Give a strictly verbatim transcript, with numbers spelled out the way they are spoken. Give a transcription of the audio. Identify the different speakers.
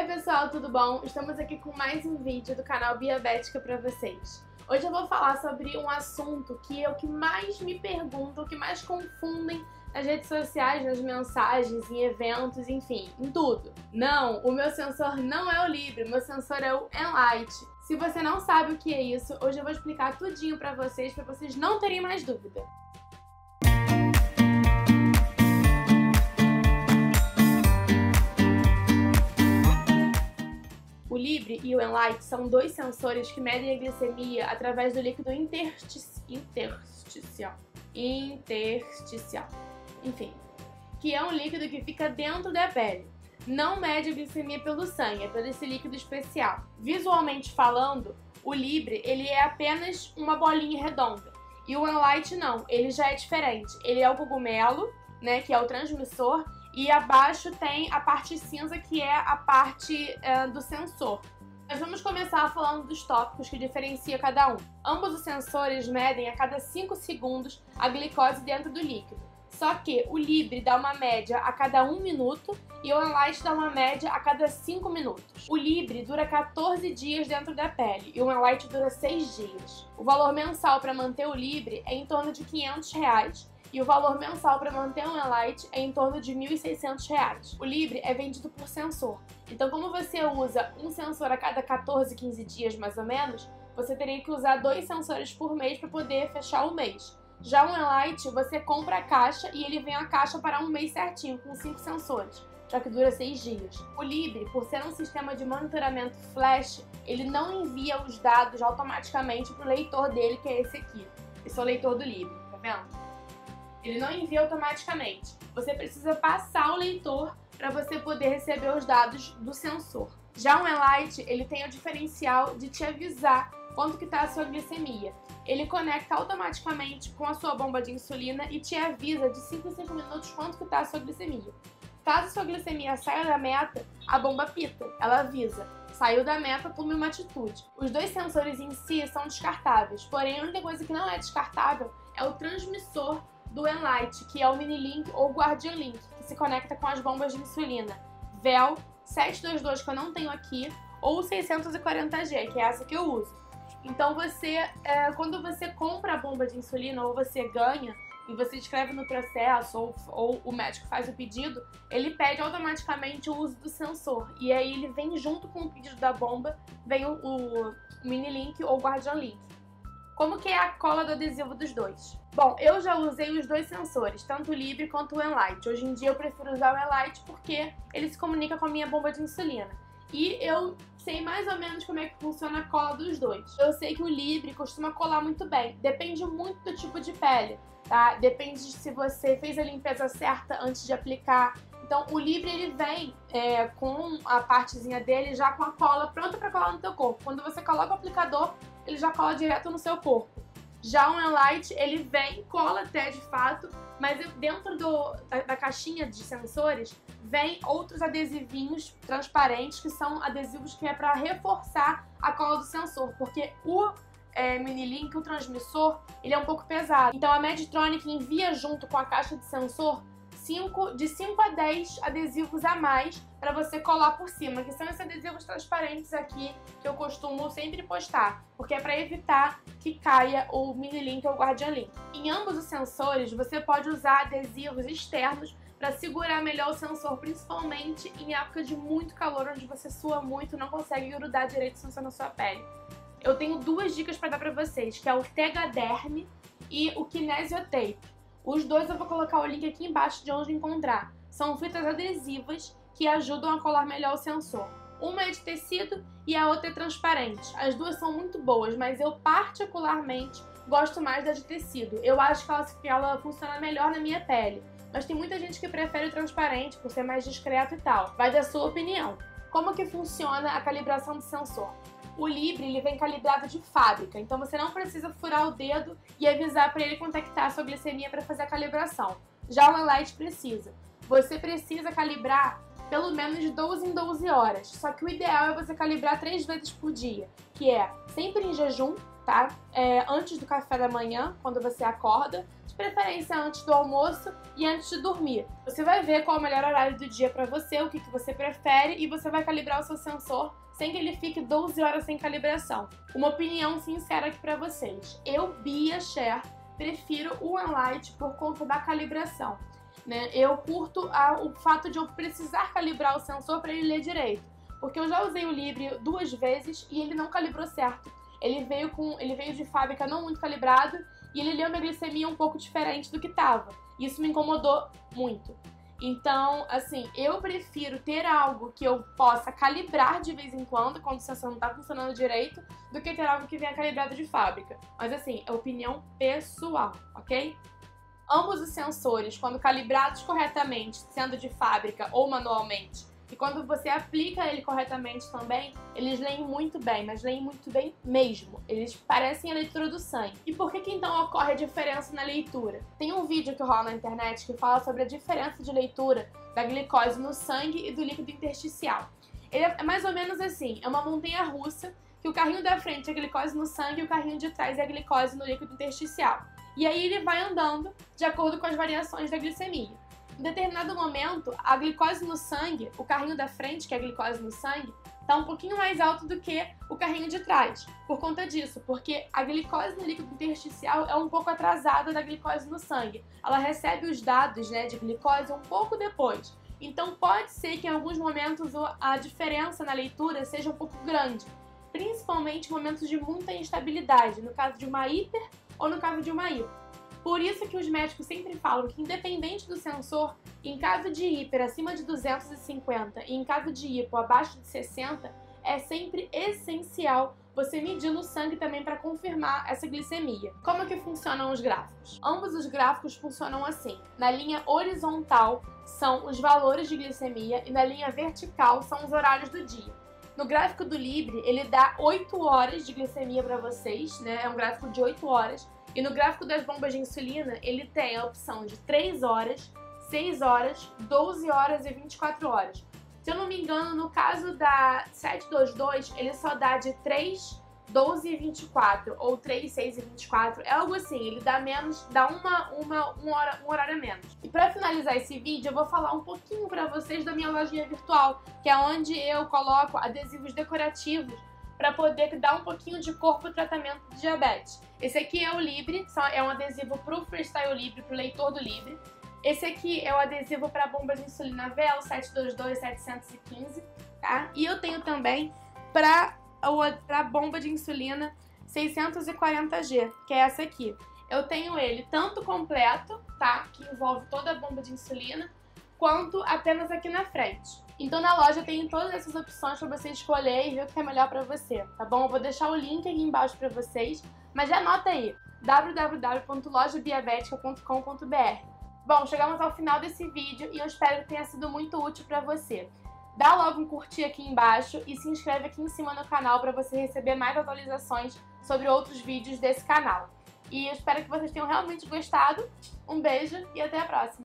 Speaker 1: Oi pessoal, tudo bom? Estamos aqui com mais um vídeo do canal Biabética pra vocês. Hoje eu vou falar sobre um assunto que é o que mais me perguntam, o que mais confundem nas redes sociais, nas mensagens, em eventos, enfim, em tudo. Não, o meu sensor não é o Libre, o meu sensor é o Enlight. Se você não sabe o que é isso, hoje eu vou explicar tudinho pra vocês, pra vocês não terem mais dúvida. O Libre e o Enlight são dois sensores que medem a glicemia através do líquido interstici... intersticial. Intersticial. Enfim, que é um líquido que fica dentro da pele. Não mede a glicemia pelo sangue, é pelo esse líquido especial. Visualmente falando, o Libre ele é apenas uma bolinha redonda. E o Enlight não, ele já é diferente. Ele é o cogumelo, né, que é o transmissor. E abaixo tem a parte cinza, que é a parte é, do sensor. Nós vamos começar falando dos tópicos que diferencia cada um. Ambos os sensores medem a cada cinco segundos a glicose dentro do líquido. Só que o Libre dá uma média a cada um minuto e o Enlight dá uma média a cada cinco minutos. O Libre dura quatorze dias dentro da pele e o Enlight dura seis dias. O valor mensal para manter o Libre é em torno de quinhentos reais. E o valor mensal para manter um Enlight é em torno de mil e seiscentos reais. O Libre é vendido por sensor. Então, como você usa um sensor a cada quatorze, quinze dias mais ou menos, você teria que usar dois sensores por mês para poder fechar o mês. Já o Enlight, você compra a caixa e ele vem a caixa para um mês certinho, com cinco sensores, já que dura seis dias. O Libre, por ser um sistema de monitoramento flash, ele não envia os dados automaticamente para o leitor dele, que é esse aqui. Esse é o leitor do Libre, tá vendo? Ele não envia automaticamente. Você precisa passar o leitor para você poder receber os dados do sensor. Já o Enlight, ele tem o diferencial de te avisar quanto que está a sua glicemia. Ele conecta automaticamente com a sua bomba de insulina e te avisa de cinco em cinco minutos quanto que está a sua glicemia. Caso a sua glicemia saia da meta, a bomba pita, ela avisa. Saiu da meta, tome uma atitude. Os dois sensores em si são descartáveis, porém a única coisa que não é descartável é o transmissor do Enlight, que é o Mini-Link ou Guardian Link, que se conecta com as bombas de insulina V E L setecentos e vinte e dois, que eu não tenho aqui, ou seiscentos e quarenta G, que é essa que eu uso. Então você, é, quando você compra a bomba de insulina ou você ganha, e você escreve no processo, ou, ou o médico faz o pedido, ele pede automaticamente o uso do sensor. E aí ele vem junto com o pedido da bomba, vem o, o Mini-Link ou Guardian Link. Como que é a cola do adesivo dos dois? Bom, eu já usei os dois sensores, tanto o Libre quanto o Enlight. Hoje em dia eu prefiro usar o Enlight porque ele se comunica com a minha bomba de insulina. E eu sei mais ou menos como é que funciona a cola dos dois. Eu sei que o Libre costuma colar muito bem. Depende muito do tipo de pele, tá? Depende de se você fez a limpeza certa antes de aplicar. Então o Libre ele vem é, com a partezinha dele já com a cola pronta para colar no teu corpo. Quando você coloca o aplicador, ele já cola direto no seu corpo. Já o Enlight, ele vem, cola até de fato, mas dentro do, da, da caixinha de sensores, vem outros adesivinhos transparentes, que são adesivos que é para reforçar a cola do sensor, porque o é, Mini-Link, o transmissor, ele é um pouco pesado. Então a Medtronic envia junto com a caixa de sensor cinco, de cinco a dez adesivos a mais para você colar por cima, que são esses adesivos transparentes aqui que eu costumo sempre postar, porque é para evitar que caia o Mini-Link ou o Guardian Link. Em ambos os sensores, você pode usar adesivos externos para segurar melhor o sensor, principalmente em época de muito calor, onde você sua muito e não consegue grudar direito o sensor na sua pele. Eu tenho duas dicas para dar para vocês, que é o Tegaderm e o Kinesiotape. Os dois eu vou colocar o link aqui embaixo de onde encontrar. São fitas adesivas que ajudam a colar melhor o sensor. Uma é de tecido e a outra é transparente. As duas são muito boas, mas eu particularmente gosto mais da de tecido. Eu acho que ela, que ela funciona melhor na minha pele. Mas tem muita gente que prefere o transparente por ser mais discreto e tal. Vai da sua opinião. Como que funciona a calibração do sensor? O Libre ele vem calibrado de fábrica, então você não precisa furar o dedo e avisar para ele quanto é que tá a sua glicemia para fazer a calibração. Já o Enlight precisa. Você precisa calibrar pelo menos de doze em doze horas. Só que o ideal é você calibrar três vezes por dia, que é sempre em jejum, tá? É, antes do café da manhã, quando você acorda, de preferência antes do almoço e antes de dormir. Você vai ver qual é o melhor horário do dia pra você, o que, que você prefere, e você vai calibrar o seu sensor sem que ele fique doze horas sem calibração. Uma opinião sincera aqui pra vocês. Eu, Bia Scher, prefiro o OneLight por conta da calibração. Né? Eu curto a, o fato de eu precisar calibrar o sensor para ele ler direito. Porque eu já usei o Libre duas vezes e ele não calibrou certo. Ele veio, com, ele veio de fábrica não muito calibrado e ele leu minha glicemia um pouco diferente do que estava. Isso me incomodou muito. Então, assim, eu prefiro ter algo que eu possa calibrar de vez em quando, quando o sensor não tá funcionando direito, do que ter algo que venha calibrado de fábrica. Mas, assim, é opinião pessoal, ok? Ambos os sensores, quando calibrados corretamente, sendo de fábrica ou manualmente, e quando você aplica ele corretamente também, eles leem muito bem, mas leem muito bem mesmo. Eles parecem a leitura do sangue. E por que que então ocorre a diferença na leitura? Tem um vídeo que rola na internet que fala sobre a diferença de leitura da glicose no sangue e do líquido intersticial. Ele é mais ou menos assim, é uma montanha russa, que o carrinho da frente é a glicose no sangue e o carrinho de trás é a glicose no líquido intersticial. E aí ele vai andando de acordo com as variações da glicemia. Em determinado momento, a glicose no sangue, o carrinho da frente, que é a glicose no sangue, está um pouquinho mais alto do que o carrinho de trás. Por conta disso, porque a glicose no líquido intersticial é um pouco atrasada da glicose no sangue. Ela recebe os dados, né, de glicose um pouco depois. Então pode ser que em alguns momentos a diferença na leitura seja um pouco grande. Principalmente em momentos de muita instabilidade, no caso de uma hiper ou no caso de uma hipo. Por isso que os médicos sempre falam que, independente do sensor, em caso de hiper acima de duzentos e cinquenta e em caso de hipo abaixo de sessenta, é sempre essencial você medir no sangue também para confirmar essa glicemia. Como que funcionam os gráficos? Ambos os gráficos funcionam assim. Na linha horizontal são os valores de glicemia e na linha vertical são os horários do dia. No gráfico do Libre, ele dá oito horas de glicemia para vocês, né? É um gráfico de oito horas. E no gráfico das bombas de insulina, ele tem a opção de três horas, seis horas, doze horas e vinte e quatro horas. Se eu não me engano, no caso da setecentos e vinte e dois, ele só dá de três, doze e vinte e quatro, ou três, seis e vinte e quatro. É algo assim, ele dá menos, dá uma, uma, uma hora, um horário a menos. E para finalizar esse vídeo, eu vou falar um pouquinho para vocês da minha lojinha virtual, que é onde eu coloco adesivos decorativos para poder dar um pouquinho de cor para o tratamento de diabetes. Esse aqui é o Libre, é um adesivo para o Freestyle Libre, para o leitor do Libre. Esse aqui é o adesivo para bomba de insulina Vel setecentos e vinte e dois, setecentos e quinze, tá? E eu tenho também para a bomba de insulina seiscentos e quarenta G, que é essa aqui. Eu tenho ele tanto completo, tá? Que envolve toda a bomba de insulina, quanto apenas aqui na frente. Então na loja tem todas essas opções para você escolher e ver o que é melhor para você, tá bom? Eu vou deixar o link aqui embaixo para vocês, mas já anota aí, w w w ponto loja biabetica ponto com ponto b r. Bom, chegamos ao final desse vídeo e eu espero que tenha sido muito útil para você. Dá logo um curtir aqui embaixo e se inscreve aqui em cima no canal para você receber mais atualizações sobre outros vídeos desse canal. E eu espero que vocês tenham realmente gostado. Um beijo e até a próxima!